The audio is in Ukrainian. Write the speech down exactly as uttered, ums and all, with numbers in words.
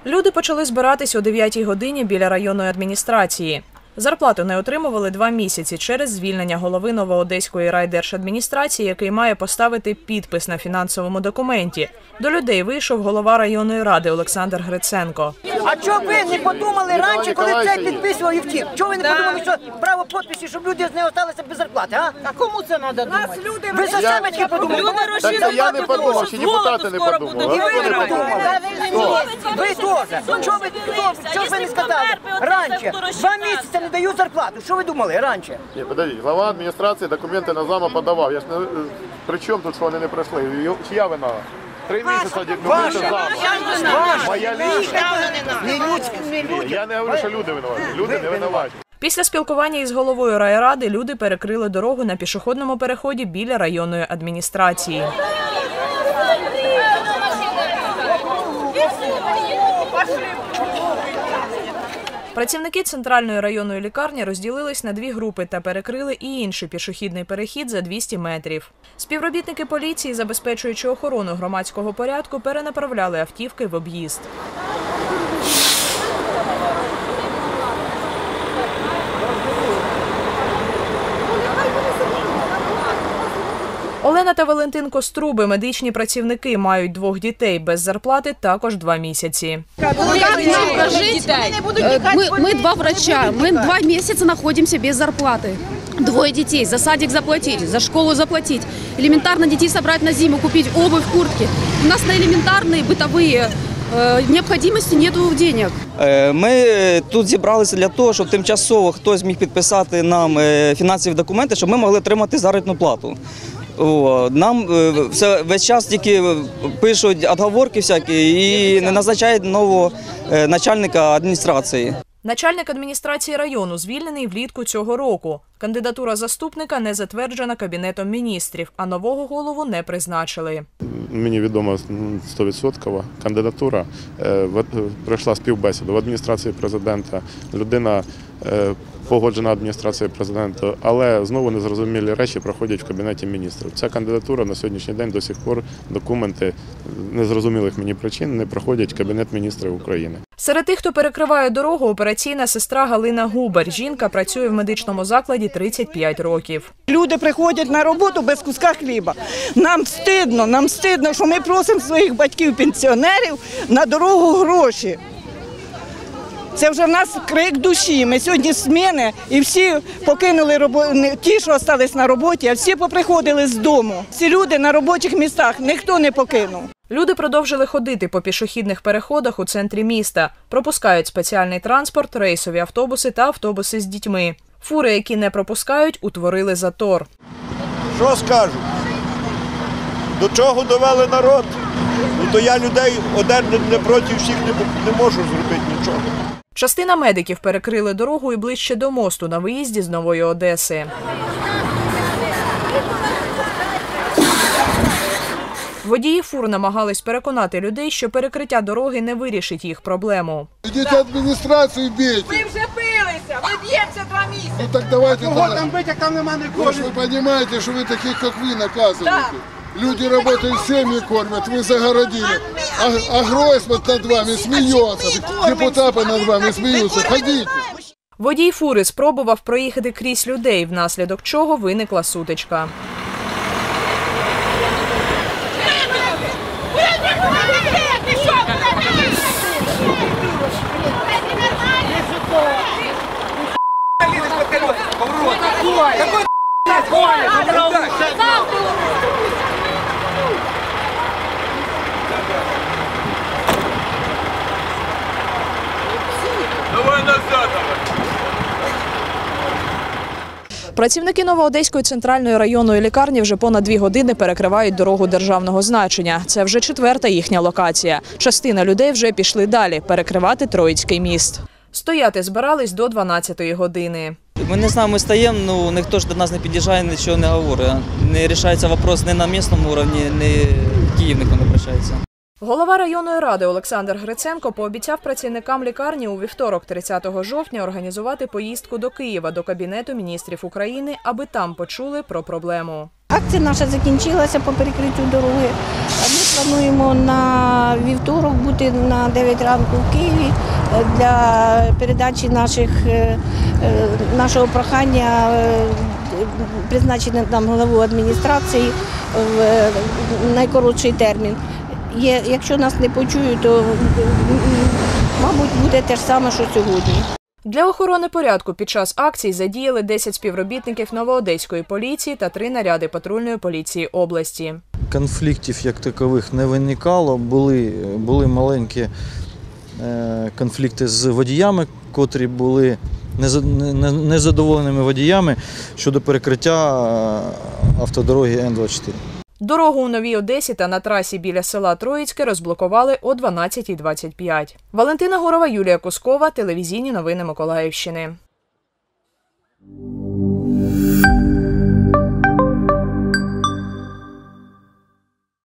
Люди почали збиратись о дев'ятій годині біля районної адміністрації. Зарплату не отримували два місяці через звільнення голови Новоодеської райдержадміністрації, який має поставити підпис на фінансовому документі. До людей вийшов голова районної ради Олександр Гриценко. А чого ви не подумали раніше, коли це підписував і втік? Чого ви не подумали, що право підпису, щоб люди не залишилися без зарплати, а? А кому це треба думати? Ви за себе тільки подумали. Так я не подумав, що депутати не подумали. І ви не подумали. Ви теж. Чого ви, чого ви не сказали? Раніше. Два місяці не дають зарплату. Що ви думали раніше? Ні, подождіть, глава адміністрації документи на зама подавав. Я ж не... При чому тут, що вони не пройшли? Чия вина? Три місяці документи зама. Моя лічна. Не людські, не людські. Я не говорю, що люди винуваті. Люди не винуваті. Після спілкування із головою райради люди перекрили дорогу на пішохідному переході біля районної адміністрації. Працівники центральної районної лікарні розділились на дві групи та перекрили і інший пішохідний перехід за двісті метрів. Співробітники поліції, забезпечуючи охорону громадського порядку, перенаправляли автівки в об'їзд. Олена та Валентин Коструби, медичні працівники, мають двох дітей, без зарплати також два місяці. Как нам прожить? Мы, мы два врача, мы два месяца находимся без зарплаты. Двое детей, за садик заплатить, за школу заплатить. Элементарно детей собрать на зиму, купить обувь, куртки. У нас на элементарные бытовые э, необходимости нету денег. Ми тут зібралися для того, щоб тимчасово хтось міг підписати нам фінансові документи, щоб ми могли отримати заробітну плату. Нам все, весь час тільки пишуть відговорки всякі і не назначають нового начальника адміністрації. Начальник адміністрації району звільнений влітку цього року. Кандидатура заступника не затверджена Кабінетом міністрів, а нового голову не призначили. Мені відомо сто відсотків кандидатура. Пройшла співбесіду в адміністрації президента. Людина погоджена адміністрацією президента, але знову незрозумілі речі проходять в Кабінеті міністрів. Ця кандидатура на сьогоднішній день до сих пор документи незрозумілих мені причин не проходять Кабінет міністрів України. Серед тих, хто перекриває дорогу, операційна сестра Галина Губар. Жінка працює в медичному закладі тридцять п'ять років. Люди приходять на роботу без куска хліба. Нам стидно, нам стидно, що ми просимо своїх батьків-пенсіонерів на дорогу гроші. Це вже в нас крик душі. Ми сьогодні зміни і всі покинули роботу, ті, що залишились на роботі, а всі поприходили з дому. Ці люди на робочих місцях ніхто не покинув. Люди продовжили ходити по пішохідних переходах у центрі міста. Пропускають спеціальний транспорт, рейсові автобуси та автобуси з дітьми. Фури, які не пропускають, утворили затор. Що скажу? До чого довели народ? Ну, то я людей один не проти всіх не, не можу зробити нічого. Частина медиків перекрили дорогу і ближче до мосту на виїзді з Нової Одеси. Водії фур намагались переконати людей, що перекриття дороги не вирішить їх проблему. Ідіть адміністрацію бійте. Ми вже билися, ми б'ємося два місяці. Ну так давайте. Кого там бити, як там нема нікого? Ви ж ви розумієте, що ви таких, як ви, наказуєте. Люди працюють, сім'ї кормять, ви загородили. А, а Гройсман над вами сміється, депутати над вами сміються. Ходіть. Водій фури спробував проїхати крізь людей, внаслідок чого виникла сутичка. Працівники Новоодеської центральної районної лікарні вже понад дві години перекривають дорогу державного значення. Це вже четверта їхня локація. Частина людей вже пішли далі – перекривати Троїцький міст. Стояти збирались до дванадцятої години. Ми не знаємо, ми стаємо, ну ніхто ж до нас не під'їжджає, нічого не говорить. Не вирішується питання ні на місцевому рівні, ні Київ ніхто не обращається. Голова районної ради Олександр Гриценко пообіцяв працівникам лікарні у вівторок, тридцятого жовтня, організувати поїздку до Києва, до Кабінету міністрів України, аби там почули про проблему. Акція наша закінчилася по перекриттю дороги. Ми плануємо на на вівторок бути на дев'ять ранку в Києві для передачі наших, нашого прохання призначити нам главу адміністрації в найкоротший термін. Є, якщо нас не почують, то, мабуть, буде те ж саме, що сьогодні. Для охорони порядку під час акцій задіяли десять співробітників Новоодеської поліції та три наряди патрульної поліції області. Конфліктів як такових не виникало, були, були маленькі конфлікти з водіями, котрі були незадоволеними водіями щодо перекриття автодороги Н двадцять чотири. Дорогу у Новій Одесі та на трасі біля села Троїцьке розблокували о дванадцятій двадцять п'ять. Валентина Гурова, Юлія Кускова, телевізійні новини Миколаївщини.